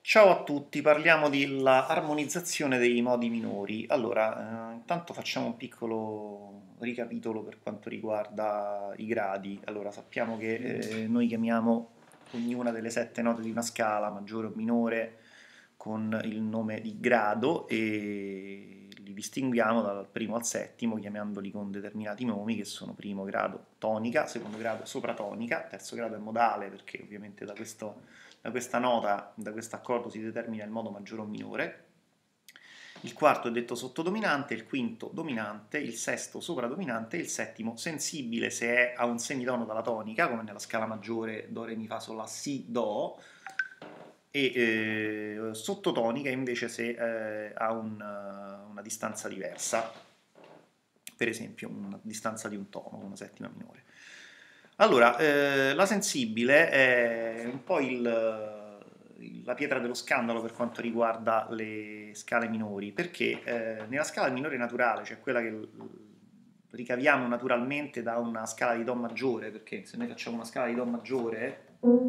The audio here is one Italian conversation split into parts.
Ciao a tutti, parliamo dell'armonizzazione dei modi minori. Allora, intanto facciamo un piccolo ricapitolo per quanto riguarda i gradi. Allora, sappiamo che noi chiamiamo ognuna delle sette note di una scala, maggiore o minore, con il nome di grado e li distinguiamo dal primo al settimo, chiamandoli con determinati nomi che sono primo grado tonica, secondo grado sopratonica, terzo grado è modale perché ovviamente da questa nota, da questo accordo si determina il modo maggiore o minore. Il quarto è detto sottodominante, il quinto dominante, il sesto sopradominante e il settimo sensibile se è a un semitono dalla tonica, come nella scala maggiore do, re, mi, fa, sol, la, si, do, e sottotonica invece se ha una distanza diversa, per esempio una distanza di un tono, una settima minore. Allora, la sensibile è un po' la pietra dello scandalo per quanto riguarda le scale minori, perché nella scala minore naturale, cioè quella che ricaviamo naturalmente da una scala di Do maggiore, perché se noi facciamo una scala di Do maggiore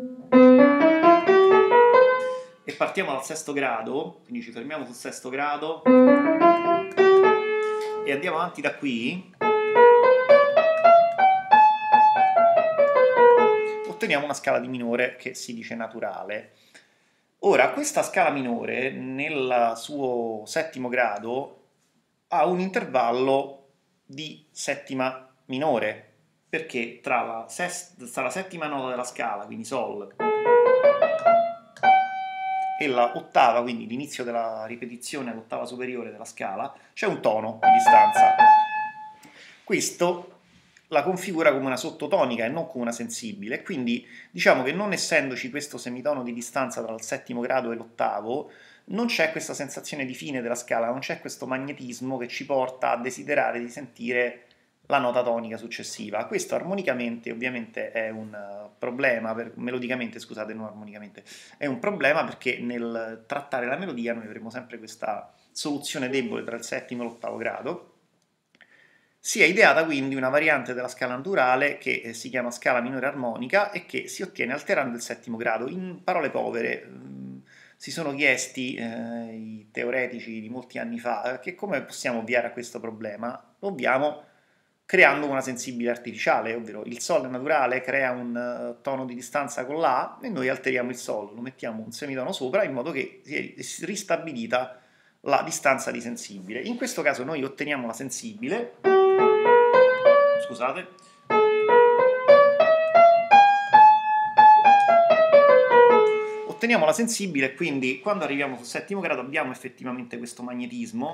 e partiamo dal sesto grado, quindi ci fermiamo sul sesto grado e andiamo avanti da qui, otteniamo una scala di minore che si dice naturale. Ora, questa scala minore, nel suo settimo grado, ha un intervallo di settima minore, perché tra la settima nota della scala, quindi Sol, e la ottava, quindi l'inizio della ripetizione all'ottava superiore della scala, c'è un tono di distanza. Questo la configura come una sottotonica e non come una sensibile, quindi diciamo che non essendoci questo semitono di distanza tra il settimo grado e l'ottavo, non c'è questa sensazione di fine della scala, non c'è questo magnetismo che ci porta a desiderare di sentire la nota tonica successiva. Questo armonicamente ovviamente è un problema, melodicamente scusate, non armonicamente, è un problema perché nel trattare la melodia noi avremo sempre questa soluzione debole tra il settimo e l'ottavo grado. Si è ideata quindi una variante della scala naturale che si chiama scala minore armonica e che si ottiene alterando il settimo grado. In parole povere, si sono chiesti i teoretici di molti anni fa che come possiamo ovviare a questo problema? Lo ovviamo creando una sensibile artificiale, ovvero il Sol naturale crea un tono di distanza con la e noi alteriamo il Sol, lo mettiamo un semitono sopra in modo che sia ristabilita la distanza di sensibile. In questo caso noi otteniamo la sensibile, scusate, otteniamo la sensibile e quindi quando arriviamo sul settimo grado abbiamo effettivamente questo magnetismo,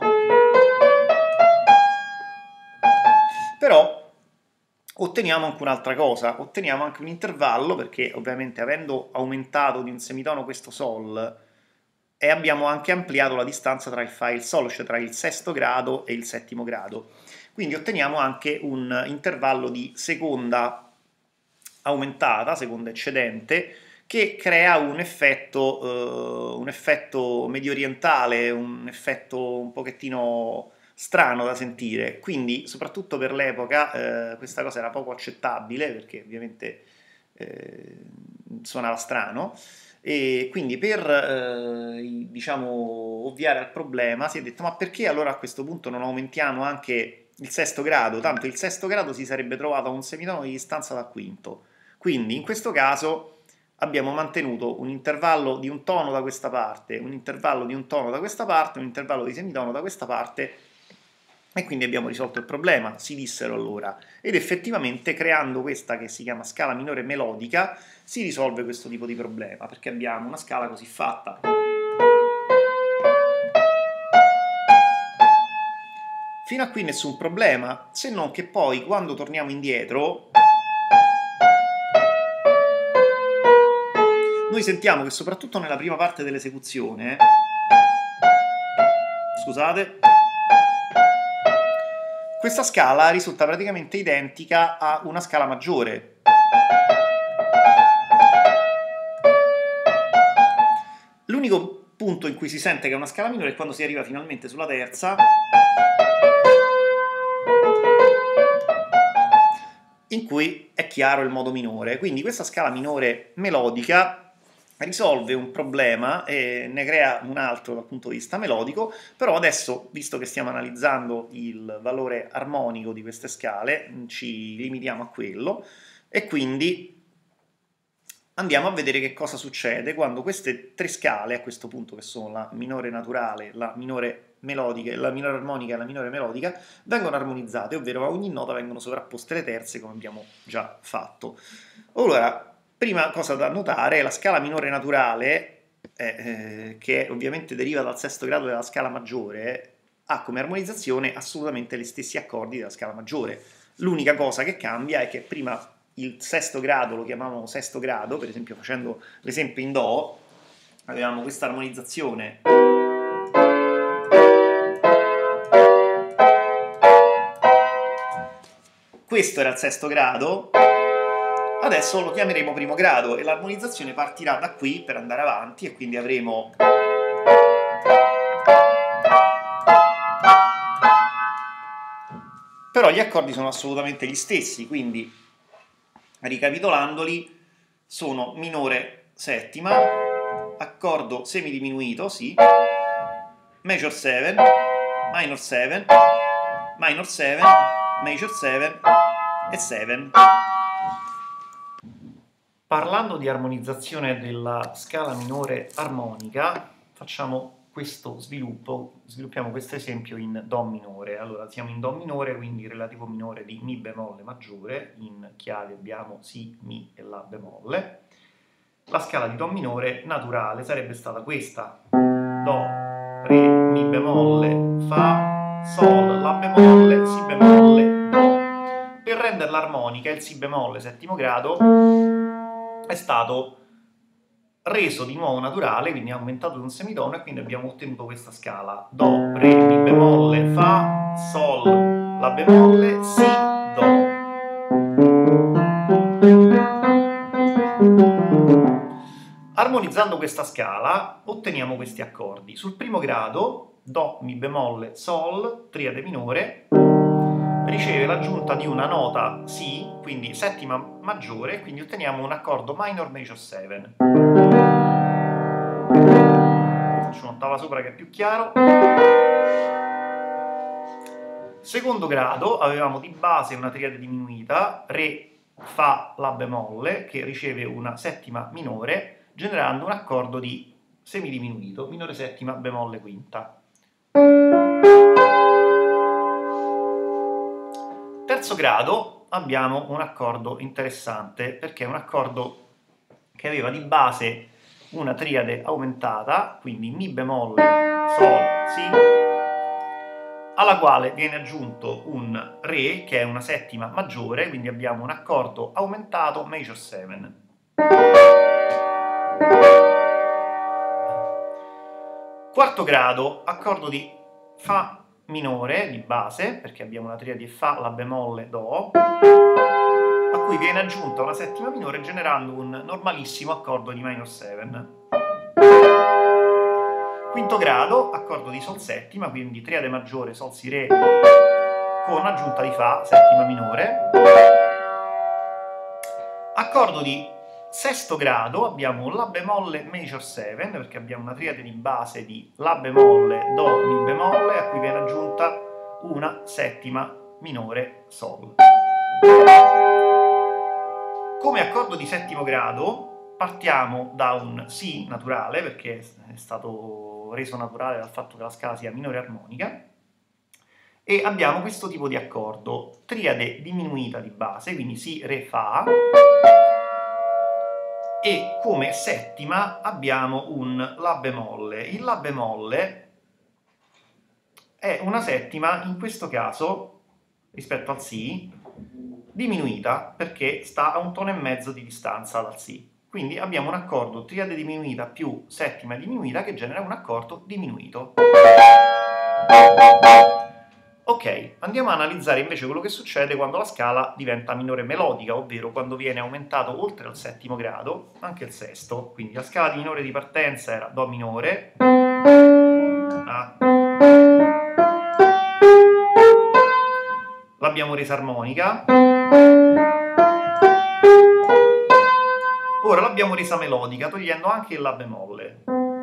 però otteniamo anche un'altra cosa, otteniamo anche un intervallo perché ovviamente avendo aumentato di un semitono questo Sol e abbiamo anche ampliato la distanza tra il Fa e il Sol, cioè tra il sesto grado e il settimo grado. Quindi otteniamo anche un intervallo di seconda aumentata, seconda eccedente, che crea un effetto medio orientale, un effetto un pochettino strano da sentire. Quindi, soprattutto per l'epoca, questa cosa era poco accettabile perché ovviamente suonava strano. E quindi per diciamo, ovviare al problema si è detto ma perché allora a questo punto non aumentiamo anche il sesto grado? Tanto il sesto grado si sarebbe trovato a un semitono di distanza dal quinto. Quindi in questo caso abbiamo mantenuto un intervallo di un tono da questa parte, un intervallo di un tono da questa parte, un intervallo di semitono da questa parte e quindi abbiamo risolto il problema, si dissero allora. Ed effettivamente creando questa che si chiama scala minore melodica si risolve questo tipo di problema, perché abbiamo una scala così fatta. Fino a qui nessun problema, se non che poi quando torniamo indietro noi sentiamo che soprattutto nella prima parte dell'esecuzione, scusate, questa scala risulta praticamente identica a una scala maggiore. L'unico punto in cui si sente che è una scala minore è quando si arriva finalmente sulla terza, in cui è chiaro il modo minore. Quindi questa scala minore melodica risolve un problema e ne crea un altro dal punto di vista melodico, però adesso, visto che stiamo analizzando il valore armonico di queste scale, ci limitiamo a quello e quindi andiamo a vedere che cosa succede quando queste tre scale, a questo punto che sono la minore naturale, la minore melodica, la minore armonica e la minore melodica, vengono armonizzate, ovvero a ogni nota vengono sovrapposte le terze come abbiamo già fatto. Allora, prima cosa da notare è la scala minore naturale, che ovviamente deriva dal sesto grado della scala maggiore, ha come armonizzazione assolutamente gli stessi accordi della scala maggiore. L'unica cosa che cambia è che prima il sesto grado lo chiamavamo sesto grado, per esempio facendo l'esempio in Do, avevamo questa armonizzazione. Questo era il sesto grado, adesso lo chiameremo primo grado e l'armonizzazione partirà da qui per andare avanti e quindi avremo però gli accordi sono assolutamente gli stessi, quindi ricapitolandoli sono minore settima, accordo semidiminuito, sì, major 7, minor 7, minor 7, major 7 e 7. Parlando di armonizzazione della scala minore armonica, facciamo questo sviluppiamo questo esempio in Do minore. Allora, siamo in Do minore, quindi relativo minore di Mi bemolle maggiore, in chiavi abbiamo Si, Mi e La bemolle. La scala di Do minore naturale sarebbe stata questa: Do, Re, Mi bemolle, Fa, Sol, La bemolle, Si bemolle, Do. Per renderla armonica, il Si bemolle settimo grado è stato reso di nuovo naturale, quindi ha aumentato di un semitono e quindi abbiamo ottenuto questa scala: Do, Re, Mi bemolle, Fa, Sol, La bemolle, Si, Do. Armonizzando questa scala otteniamo questi accordi. Sul primo grado, Do, Mi bemolle, Sol, triade minore, riceve l'aggiunta di una nota Si, quindi settima maggiore, quindi otteniamo un accordo minor major 7. Faccio un'ottava sopra che è più chiaro. Secondo grado avevamo di base una triade diminuita, Re, Fa, La bemolle, che riceve una settima minore, generando un accordo di semidiminuito, minore settima bemolle quinta. Terzo grado abbiamo un accordo interessante, perché è un accordo che aveva di base una triade aumentata, quindi Mi bemolle, Sol, Si, alla quale viene aggiunto un Re, che è una settima maggiore, quindi abbiamo un accordo aumentato major 7. Quarto grado, accordo di Fa minore di base, perché abbiamo una triade di Fa, La bemolle, Do, a cui viene aggiunta una settima minore generando un normalissimo accordo di minor 7. Quinto grado, accordo di Sol settima, quindi triade maggiore Sol Si Re con aggiunta di Fa, settima minore. Accordo di sesto grado, abbiamo La bemolle major 7, perché abbiamo una triade di base di La bemolle, Do, Mi bemolle, a cui viene aggiunta una settima minore Sol. Come accordo di settimo grado partiamo da un Si naturale, perché è stato reso naturale dal fatto che la scala sia minore armonica, e abbiamo questo tipo di accordo: triade diminuita di base, quindi Si, Re, Fa, e come settima abbiamo un La bemolle. Il La bemolle è una settima, in questo caso, rispetto al Si, diminuita, perché sta a un tono e mezzo di distanza dal Si. Quindi abbiamo un accordo triade diminuita più settima diminuita che genera un accordo diminuito. Ok, andiamo a analizzare invece quello che succede quando la scala diventa minore melodica, ovvero quando viene aumentato oltre al settimo grado anche il sesto. Quindi la scala di minore di partenza era Do minore, A, l'abbiamo resa armonica, Ora l'abbiamo resa melodica togliendo anche il La bemolle.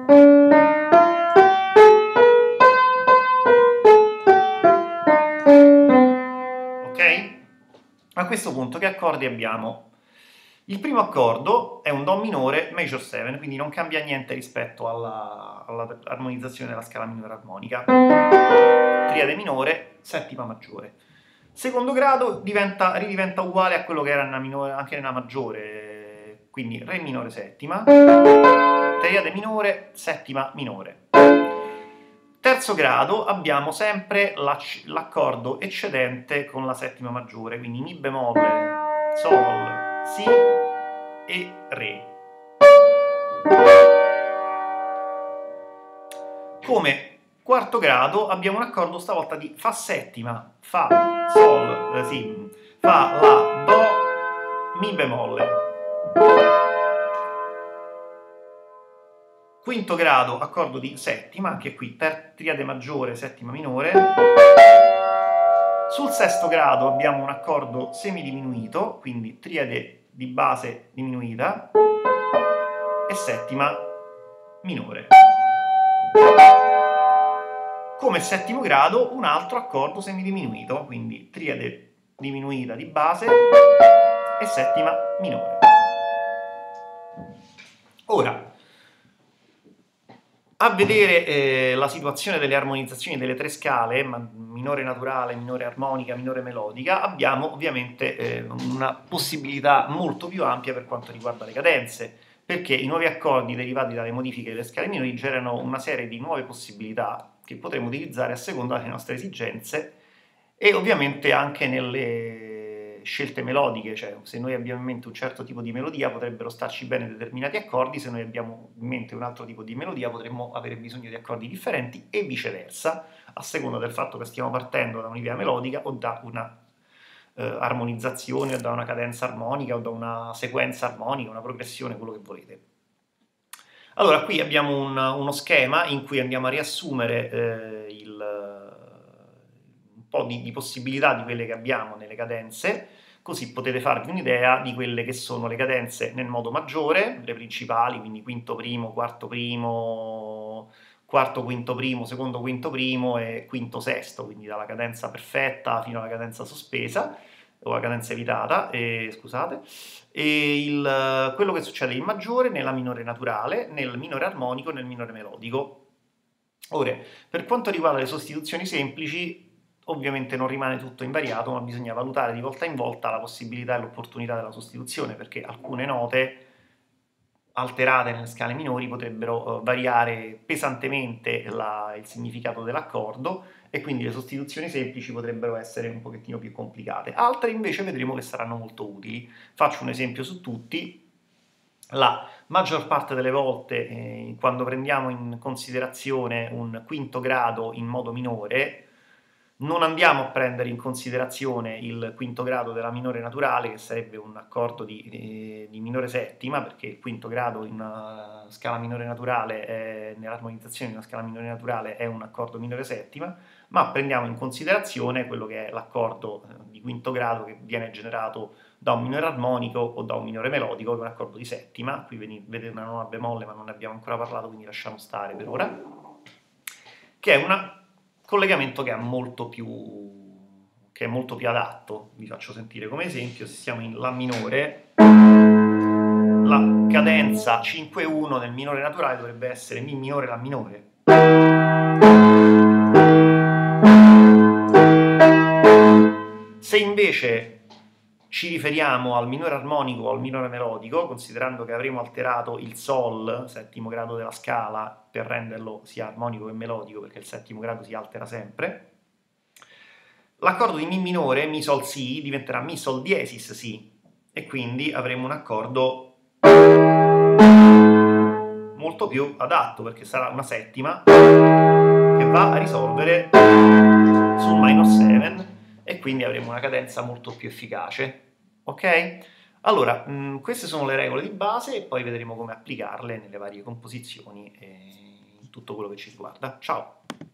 Ok? A questo punto che accordi abbiamo? Il primo accordo è un Do minore major 7, quindi non cambia niente rispetto all'armonizzazione della scala minore armonica. Triade minore, settima maggiore. Secondo grado ridiventa uguale a quello che era anche nella maggiore, quindi Re minore settima, triade minore, settima minore. Terzo grado abbiamo sempre l'accordo eccedente con la settima maggiore, quindi Mi bemolle, Sol, Si e Re. Come quarto grado abbiamo un accordo stavolta di Fa settima, Fa, Sol, Si, Fa, La, Do, Mi bemolle. Quinto grado, accordo di settima, anche qui triade maggiore, settima minore. Sul sesto grado abbiamo un accordo semidiminuito, quindi triade di base diminuita, e settima minore. Come settimo grado un altro accordo semidiminuito, quindi triade diminuita di base e settima minore. Ora, a vedere la situazione delle armonizzazioni delle tre scale, minore naturale, minore armonica, minore melodica, abbiamo ovviamente una possibilità molto più ampia per quanto riguarda le cadenze, perché i nuovi accordi derivati dalle modifiche delle scale minori generano una serie di nuove possibilità che potremo utilizzare a seconda delle nostre esigenze e ovviamente anche nelle scelte melodiche, cioè se noi abbiamo in mente un certo tipo di melodia potrebbero starci bene determinati accordi, se noi abbiamo in mente un altro tipo di melodia potremmo avere bisogno di accordi differenti e viceversa, a seconda del fatto che stiamo partendo da un'idea melodica o da una armonizzazione, o da una cadenza armonica o da una sequenza armonica, una progressione, quello che volete. Allora, qui abbiamo uno schema in cui andiamo a riassumere un po' di possibilità di quelle che abbiamo nelle cadenze, così potete farvi un'idea di quelle che sono le cadenze nel modo maggiore, le principali, quindi quinto primo, quarto quinto primo, secondo quinto primo e quinto sesto, quindi dalla cadenza perfetta fino alla cadenza sospesa, o la cadenza evitata, scusate, e quello che succede in maggiore, nella minore naturale, nel minore armonico e nel minore melodico. Ora, per quanto riguarda le sostituzioni semplici, ovviamente non rimane tutto invariato, ma bisogna valutare di volta in volta la possibilità e l'opportunità della sostituzione, perché alcune note alterate nelle scale minori potrebbero variare pesantemente il significato dell'accordo e quindi le sostituzioni semplici potrebbero essere un pochettino più complicate. Altre invece vedremo che saranno molto utili. Faccio un esempio su tutti. La maggior parte delle volte quando prendiamo in considerazione un quinto grado in modo minore non andiamo a prendere in considerazione il quinto grado della minore naturale, che sarebbe un accordo di minore settima, perché il quinto grado in una scala minore naturale, nell'armonizzazione di una scala minore naturale, è un accordo minore settima, ma prendiamo in considerazione quello che è l'accordo di quinto grado che viene generato da un minore armonico o da un minore melodico, che è un accordo di settima. Qui vedete una nona bemolle, ma non ne abbiamo ancora parlato, quindi lasciamo stare per ora, che è un collegamento che è molto più adatto. Vi faccio sentire come esempio: se siamo in La minore, la cadenza 5-1 nel minore naturale dovrebbe essere Mi minore La minore. Se invece ci riferiamo al minore armonico o al minore melodico, considerando che avremo alterato il Sol, settimo grado della scala, per renderlo sia armonico che melodico, perché il settimo grado si altera sempre, l'accordo di Mi minore, Mi Sol Si, diventerà Mi Sol diesis Si, e quindi avremo un accordo molto più adatto, perché sarà una settima che va a risolvere sul minor 7, e quindi avremo una cadenza molto più efficace. Ok? Allora, queste sono le regole di base e poi vedremo come applicarle nelle varie composizioni e in tutto quello che ci riguarda. Ciao!